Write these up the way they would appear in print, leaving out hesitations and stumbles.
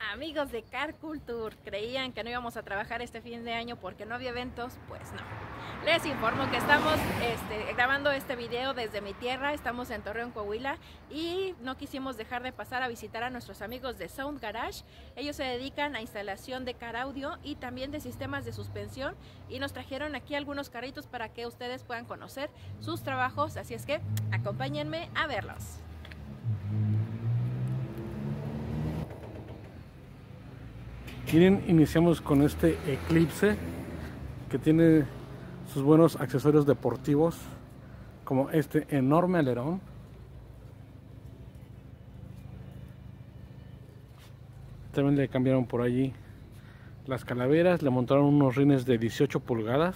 Amigos de Car Culture, ¿creían que no íbamos a trabajar este fin de año porque no había eventos? Pues no. Les informo que estamos grabando este video desde mi tierra, estamos en Torreón, Coahuila, y no quisimos dejar de pasar a visitar a nuestros amigos de Sound Garage. Ellos se dedican a instalación de car audio y también de sistemas de suspensión, y nos trajeron aquí algunos carritos para que ustedes puedan conocer sus trabajos, así es que acompáñenme a verlos. Miren, iniciamos con este Eclipse que tiene sus buenos accesorios deportivos, como este enorme alerón. También le cambiaron por allí las calaveras, le montaron unos rines de 18 pulgadas.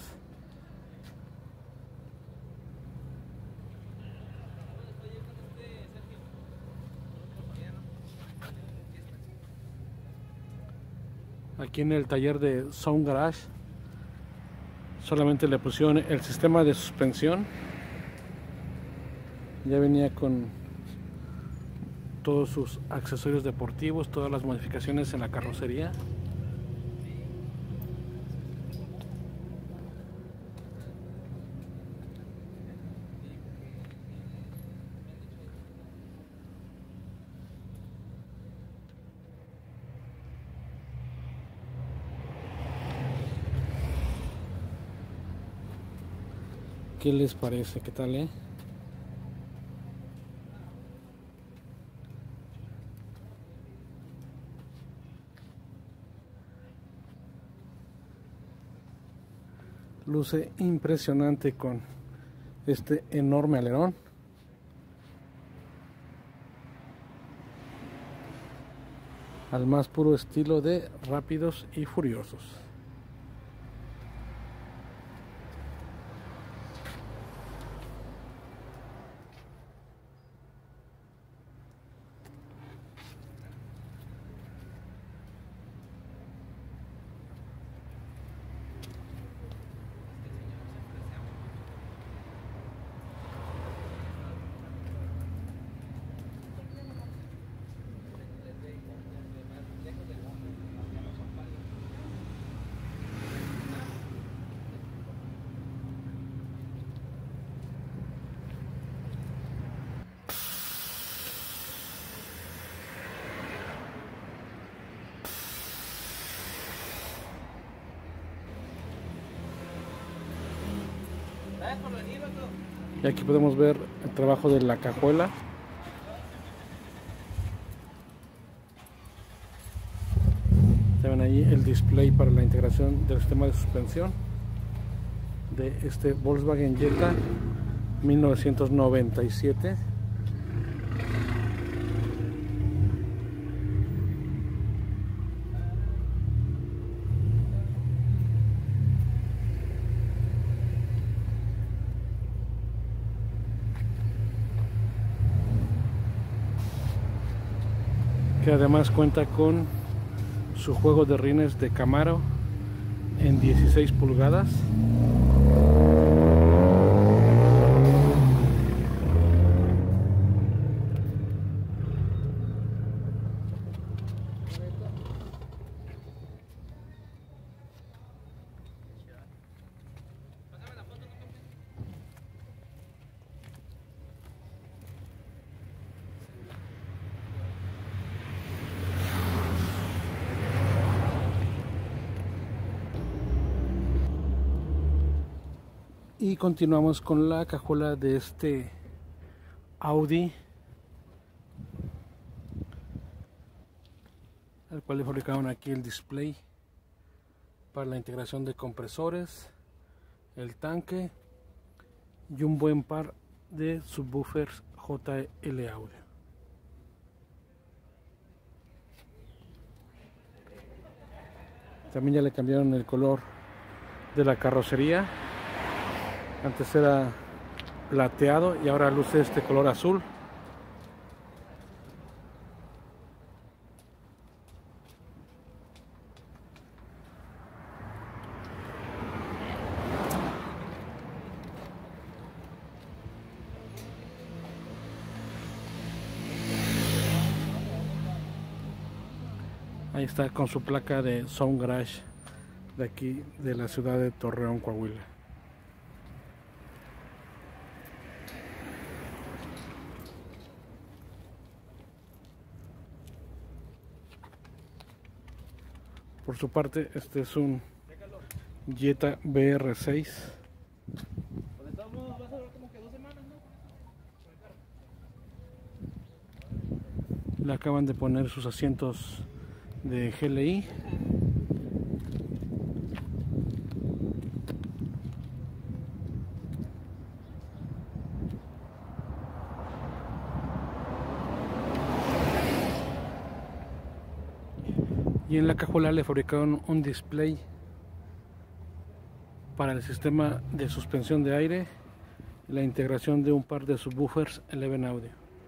Aquí en el taller de Sound Garage solamente le pusieron el sistema de suspensión. Ya venía con todos sus accesorios deportivos, todas las modificaciones en la carrocería. ¿Qué les parece? ¿Qué tal, eh? Luce impresionante con este enorme alerón. Al más puro estilo de Rápidos y Furiosos. Y aquí podemos ver el trabajo de la cajuela. Ya ven ahí el display para la integración del sistema de suspensión de este Volkswagen Jetta 1997. Que además cuenta con su juego de rines de Camaro en 16 pulgadas. Y continuamos con la cajuela de este Audi, al cual le fabricaron aquí el display para la integración de compresores, el tanque y un buen par de subwoofers JL Audio. También ya le cambiaron el color de la carrocería. Antes era plateado y ahora luce este color azul. Ahí está con su placa de Sound Garage de aquí de la ciudad de Torreón, Coahuila. Por su parte, este es un Jetta BR6. Le acaban de poner sus asientos de GLI. Y en la cajuela le fabricaron un display para el sistema de suspensión de aire y la integración de un par de subwoofers Eleven Audio.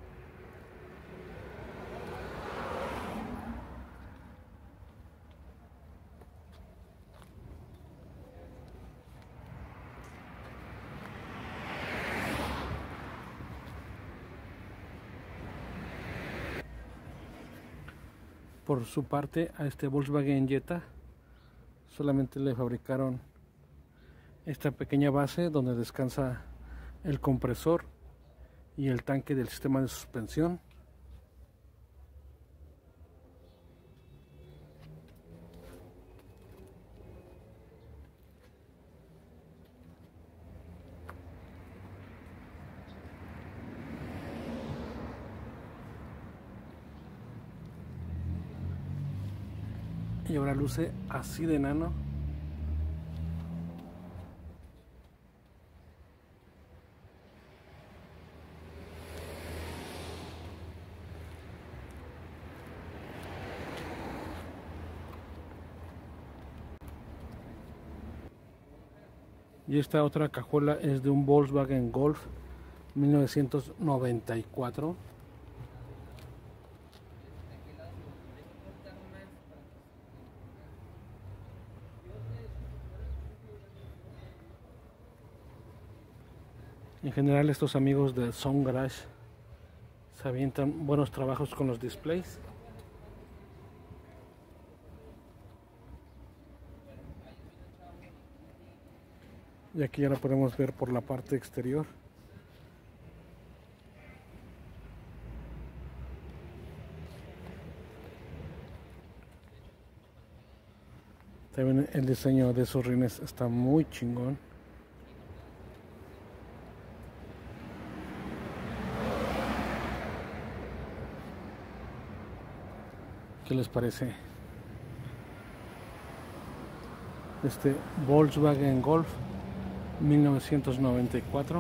Por su parte, a este Volkswagen Jetta solamente le fabricaron esta pequeña base donde descansa el compresor y el tanque del sistema de suspensión. Y ahora luce así de enano. Y esta otra cajuela es de un Volkswagen Golf 1994. En general, estos amigos de Sound Garage se avientan buenos trabajos con los displays. Y aquí ya lo podemos ver por la parte exterior. También el diseño de esos rines está muy chingón. ¿Qué les parece? Este Volkswagen Golf 1994.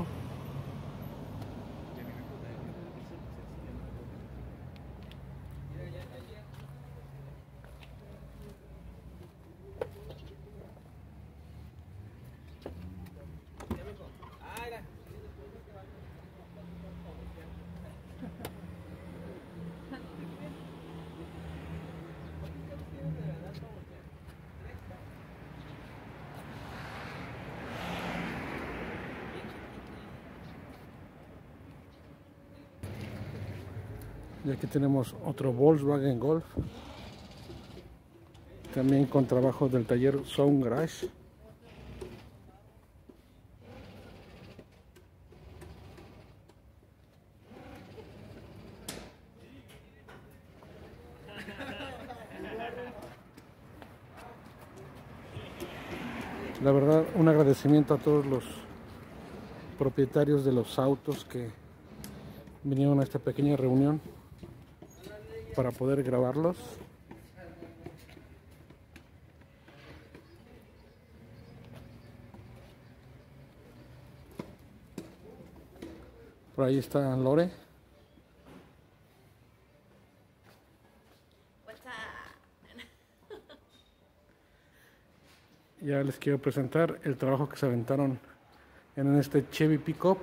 Y aquí tenemos otro Volkswagen Golf, también con trabajo del taller Sound Garage. La verdad, un agradecimiento a todos los propietarios de los autos que vinieron a esta pequeña reunión para poder grabarlos. Por ahí está Lore. Ya les quiero presentar el trabajo que se aventaron en este Chevy Pickup.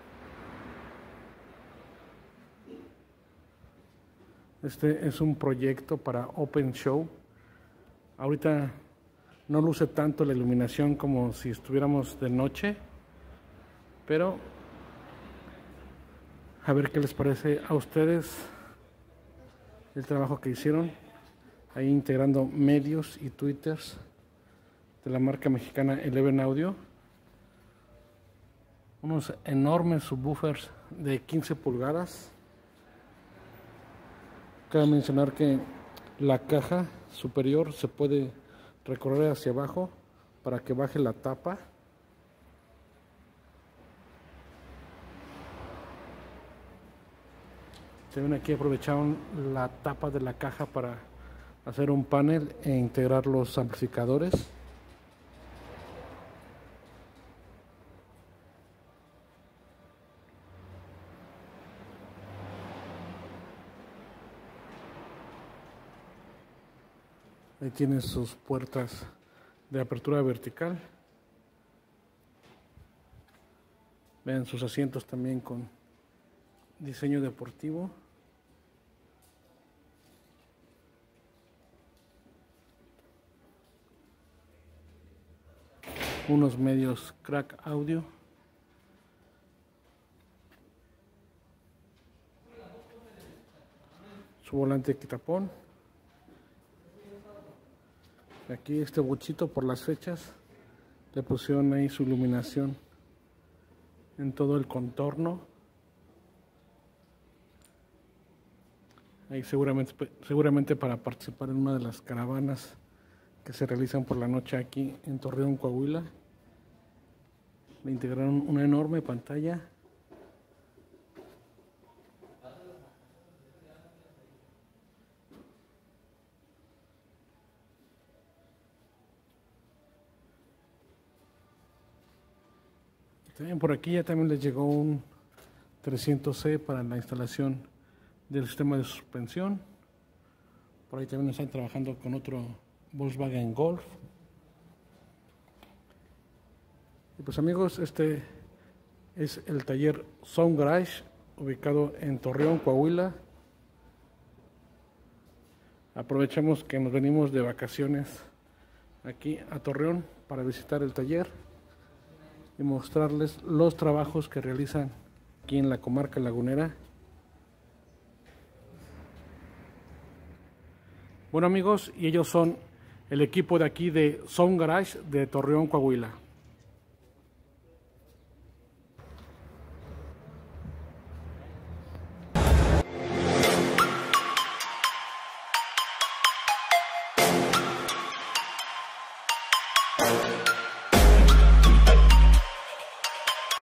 Este es un proyecto para Open Show. Ahorita no luce tanto la iluminación como si estuviéramos de noche, pero a ver qué les parece a ustedes el trabajo que hicieron. ahí integrando medios y twitters de la marca mexicana Eleven Audio. Unos enormes subwoofers de 15 pulgadas. Cabe mencionar que la caja superior se puede recorrer hacia abajo para que baje la tapa. También aquí aprovecharon la tapa de la caja para hacer un panel e integrar los amplificadores. Ahí tienen sus puertas de apertura vertical. Vean sus asientos también con diseño deportivo. Unos medios Crack Audio. Su volante quitapón. Aquí este bochito por las fechas le pusieron ahí su iluminación en todo el contorno. Ahí seguramente para participar en una de las caravanas que se realizan por la noche aquí en Torreón, Coahuila. Le integraron una enorme pantalla. También por aquí ya también les llegó un 300C para la instalación del sistema de suspensión. Por ahí también están trabajando con otro Volkswagen Golf. Y pues amigos, este es el taller Sound Garage, ubicado en Torreón, Coahuila. Aprovechamos que nos venimos de vacaciones aquí a Torreón para visitar el taller y mostrarles los trabajos que realizan aquí en la comarca lagunera. Bueno amigos, y ellos son el equipo de aquí de Sound Garage de Torreón, Coahuila.